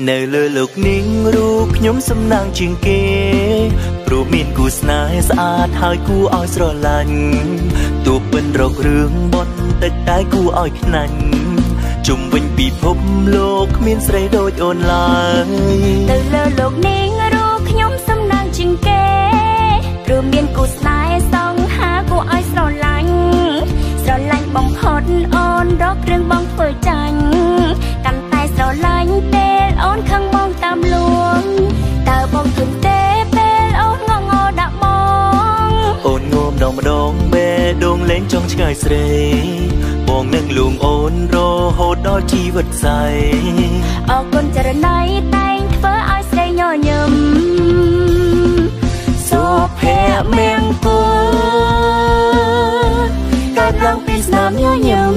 នៅលើលោកនាងរូបខ្ញុំសំណាងជាងគេព្រោះមានគូស្នេហ៍ស្អាតហើយគួរឲ្យស្រឡាញ់ទោះពិនរករឿងបន់តិចតែគួរឲ្យខ្នាញ់ជុំវិញពិភពលោកគ្មានស្រីដូចអូនឡើយទៅលើលោកនាងរូបខ្ញុំសំណាងជាងគេព្រោះមានគូស្នេហ៍សងហាគួរឲ្យស្រឡាញ់បំផុតអូនរករឿងបងធ្វើចាញ់កាន់តែស្រឡាញ់ពេលអូនខឹងបងតាមលួងតើបងឃើញទេពេលអូនងងដាក់បងអូនងមដងម្ដងបេះដូងលេងចង់ឆ្ងាយស្រីបងនឹងលួងអូនរហូតដល់ជីវិតស្អីអរគុណចរណៃតែងធ្វើឲ្យស្រីញញឹមសុភមង្គលកើតឡើងពីស្នាមញញឹម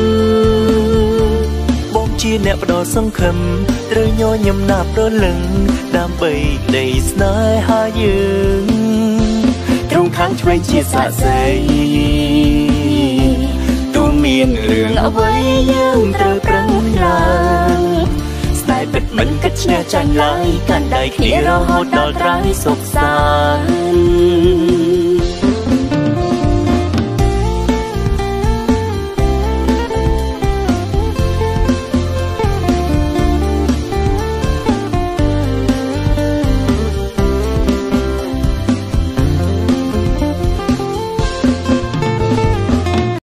បងជាអ្នកផ្ដល់សង្ឃឹមត្រូវញញឹមណាប់រលឹងដើម្បីក្តីស្នេហាយើងទ្រង់ខាងឆ្វេងជាសាក្សីទូមានរឿងអ្វីយើងត្រូវប្រឹងឡើងស្នេហ៍ពិតមិនគិតឈ្នះចាញ់ឡើយកាន់ដៃគ្នារហូតដល់ត្រៃសុខសាន្ត